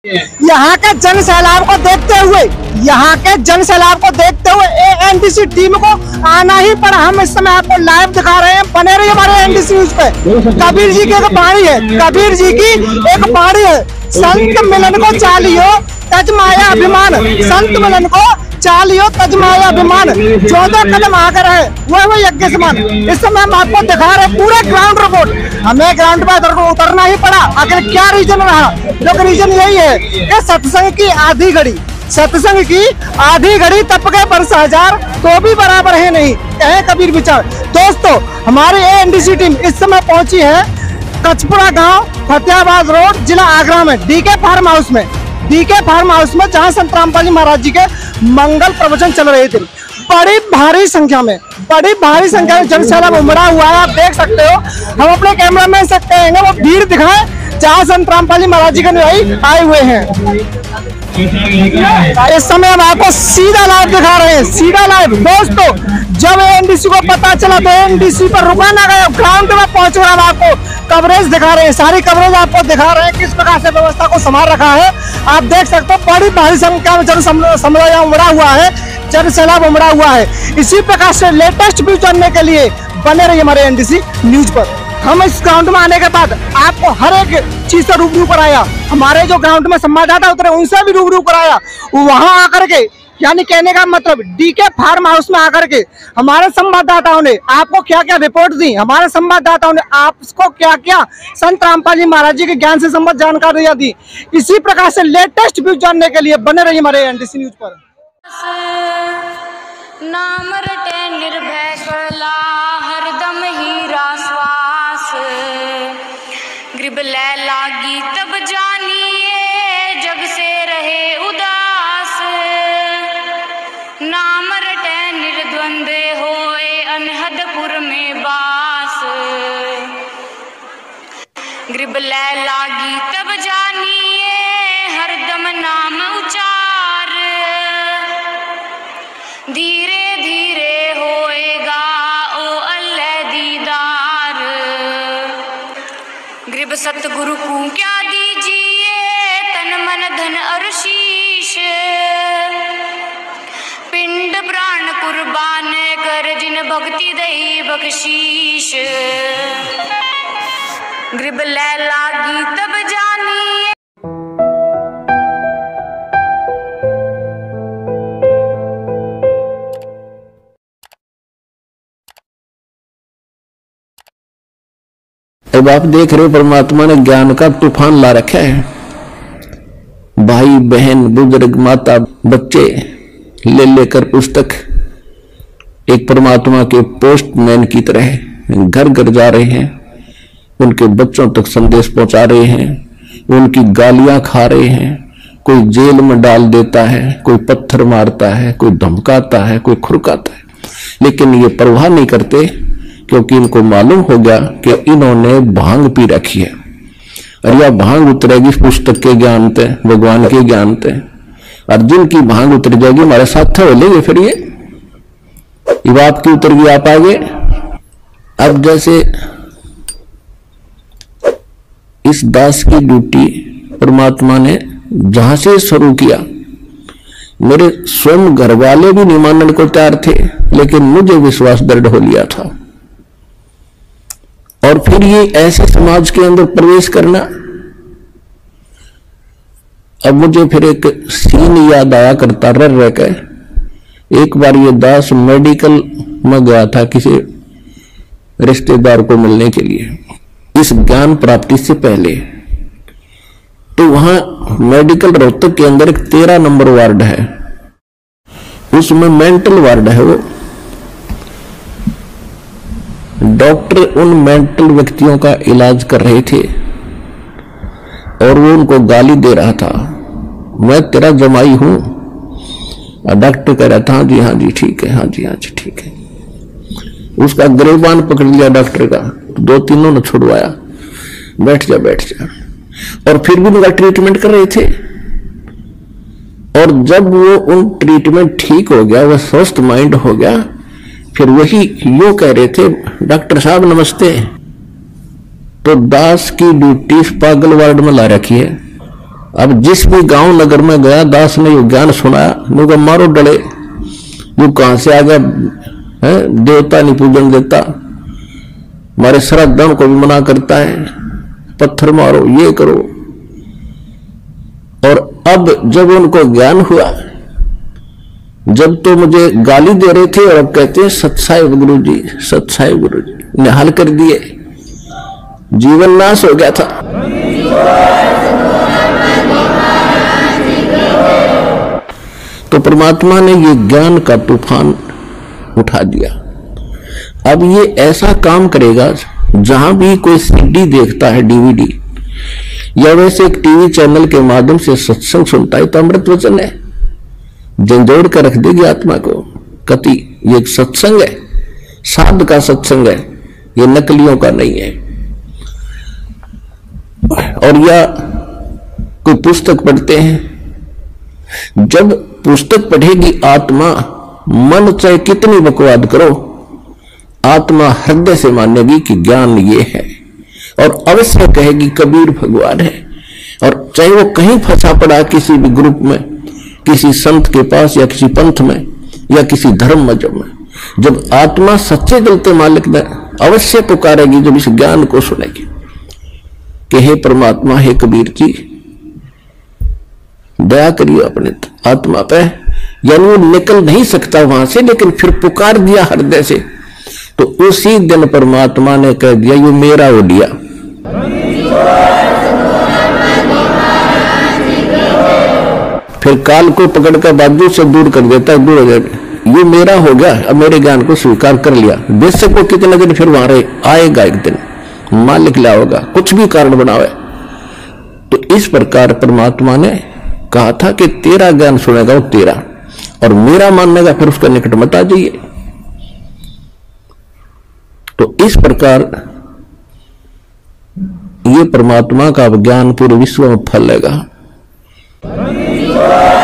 यहाँ के जन सैलाब को देखते हुए एएनडीसी टीम को आना ही पड़ा। हम इस समय आपको लाइव दिखा रहे हैं, बने रहिए हमारे एएनडीसी न्यूज पे। कबीर जी की एक बाणी है, संत मिलन को चालियो तज माया अभिमान, संत मिलन को चालियो तज माया अभिमान, 14 कदम आकर है वो यज्ञ समान। इस समय हम आपको दिखा रहे हैं पूरा ग्राउंड रिपोर्ट। हमें ग्राउंड पर उतरना ही पड़ा। आखिर क्या रीजन रहा? जो रीजन यही है कि सत्संग की आधी घड़ी तप गए बरस हजार, तो भी बराबर है नहीं, कहे कबीर विचार। दोस्तों, हमारी एएनडीसी टीम इस समय पहुंची है कचपुरा गांव, फतेहाबाद रोड, जिला आगरा में डीके फार्म हाउस में जहां संत रामपाल जी महाराज जी के मंगल प्रवचन चल रहे थे। बड़ी भारी संख्या में जन सैलाब उमड़ा हुआ है। आप देख सकते हो, हम अपने कैमरा मैन से कहेंगे वो भीड़ दिखाएं जहाँ संत रामपाल जी महाराज जी के अनुयायी आए हुए हैं। इस समय हम आपको सीधा लाइव दिखा रहे हैं, सीधा लाइव। दोस्तों, जब एएनडीसी को पता चला तो एएनडीसी पर रुका ना गया, ग्राउंड में पहुंच कर हम आपको कवरेज दिखा रहे हैं, सारी कवरेज आपको दिखा रहे हैं किस प्रकार से व्यवस्था को संभाल रखा है। आप देख सकते हो बड़ी भारी संख्या में जन समुदाय उमड़ा हुआ है, जन सैलाब उमड़ा हुआ है। इसी प्रकार से लेटेस्ट व्यू जानने के लिए बने रहिए हमारे एएनडीसी न्यूज पर। हम इस ग्राउंड में आने के बाद आपको हर एक चीज से रूबरू कराया। हमारे जो ग्राउंड में संवाददाता उतरे उनसे भी रूबरू कराया। वहां आकर के, यानी कहने का मतलब डीके फार्म हाउस में आकर के हमारे संवाददाताओं ने आपको क्या क्या रिपोर्ट दी, हमारे संवाददाताओं ने आपको क्या क्या संत रामपाल जी महाराज जी के ज्ञान से संबंधित जानकारियां दी। इसी प्रकार से लेटेस्ट व्यू जानने के लिए बने रहिए हमारे एएनडीसी न्यूज पर। नाम रटे निर्भय कला हरदम हीरा श्वास, ग्रीब लै लागी तब जानिए जग से रहे उदास। नाम रटे निर्द्वंद होए अनहदपुर में बास, ग्रीब लै लागी तब जानिए हरदम नाम उचार। धीरे धीरे होएगा ओ अल्लाह दीदार, ग्रीब सतगुरु को क्या दीजिए तन मन धन और शीश। पिंड प्राण कुर्बान कर जिन भक्ति दई बख्शीश, ग्रीब लै लागी तब जानिए। अब आप देख रहे हो परमात्मा ने ज्ञान का तूफान ला रखा है। भाई बहन बुजुर्ग माता बच्चे ले लेकर पुस्तक एक परमात्मा के पोस्टमैन की तरह घर घर जा रहे हैं, उनके बच्चों तक संदेश पहुंचा रहे हैं, उनकी गालियां खा रहे हैं। कोई जेल में डाल देता है, कोई पत्थर मारता है, कोई धमकाता है, कोई खुरकाता है, लेकिन ये परवाह नहीं करते क्योंकि इनको मालूम हो गया कि इन्होंने भांग पी रखी है और यह भांग उतरेगी पुस्तक के ज्ञान से, भगवान के ज्ञान से। और जिनकी भांग उतर जाएगी हमारे साथ हो लेंगे, फिर ये आपकी उतर गई, आप आगे। अब जैसे इस दास की ड्यूटी परमात्मा ने जहां से शुरू किया, मेरे स्वयं घर वाले भी नहीं मानने को तैयार थे, लेकिन मुझे विश्वास दृढ़ हो लिया था। और फिर ये ऐसे समाज के अंदर प्रवेश करना, अब मुझे फिर एक सीन याद आया करता रह के। एक बार ये दास मेडिकल में गया था किसी रिश्तेदार को मिलने के लिए, इस ज्ञान प्राप्ति से पहले। तो वहां मेडिकल रोहतक के अंदर एक 13 नंबर वार्ड है, उसमें मेंटल वार्ड है। वो डॉक्टर उन मेंटल व्यक्तियों का इलाज कर रहे थे और वो उनको गाली दे रहा था, मैं तेरा जमाई हूं। डॉक्टर कह रहा था हाँ जी ठीक है, हाँ जी ठीक है। उसका गिरबान पकड़ लिया डॉक्टर का, 2-3 ने छुड़वाया, बैठ जा। और फिर भी उनका ट्रीटमेंट कर रहे थे। और जब वो उन ट्रीटमेंट ठीक हो गया, वो स्वस्थ माइंड हो गया, फिर वही यूं कह रहे थे, डॉक्टर साहब नमस्ते। तो दास की ड्यूटी पागल वार्ड में ला रखी है अब जिस भी गांव नगर में गया दास ने ये ज्ञान सुनाया, मुझे मारो डले, वो कहां से आ गया है, देवता नहीं पूजन देता, हमारे श्राद्धों को भी मना करता है, पत्थर मारो, ये करो। और अब जब उनको ज्ञान हुआ, जब तो मुझे गाली दे रहे थे और अब कहते हैं सत्साहिब गुरु जी, सत्साहिब गुरु जी, निहाल कर दिए, जीवन नाश हो गया था। तो परमात्मा ने ये ज्ञान का तूफान उठा दिया। अब ये ऐसा काम करेगा, जहां भी कोई सीडी देखता है, डीवीडी, या वैसे एक टीवी चैनल के माध्यम से सत्संग सुनता है, तो अमृत वचन है, झंझोड़ कर रख देगी आत्मा को। कति ये एक सत्संग है, साध का सत्संग है, ये नकलियों का नहीं है। और या कोई पुस्तक पढ़ते हैं, जब पुस्तक पढ़ेगी आत्मा, मन चाहे कितनी बकवाद करो, आत्मा हृदय से मानेगी कि ज्ञान ये है, और अवश्य कहेगी कबीर भगवान है। और चाहे वो कहीं फंसा पड़ा किसी भी ग्रुप में, किसी संत के पास, या किसी पंथ में, या किसी धर्म मजहब में, जब आत्मा सच्चे दिल से मालिक ने अवश्य पुकारेगी, जब इस ज्ञान को सुनेगी कि हे परमात्मा, हे कबीर जी, दया करिए अपने आत्मा पे। यानी वो निकल नहीं सकता वहां से, लेकिन फिर पुकार दिया हृदय से, तो उसी दिन परमात्मा ने कह दिया ये मेरा हो लिया। फिर काल को पकड़कर बाजू से दूर कर देता है, दूर हो जाएगा, ये मेरा हो गया, अब मेरे ज्ञान को स्वीकार कर लिया। बेशक को कितने दिन फिर वहां आएगा, एक दिन मालिक लाओगा, कुछ भी कारण बनावे। तो इस प्रकार परमात्मा ने कहा था कि तेरा ज्ञान सुनेगा वो तेरा, और मेरा मानेगा फिर उसका निकट मत आ जाइए। तो इस प्रकार ये परमात्मा का ज्ञान पूरे विश्व में फैलेगा।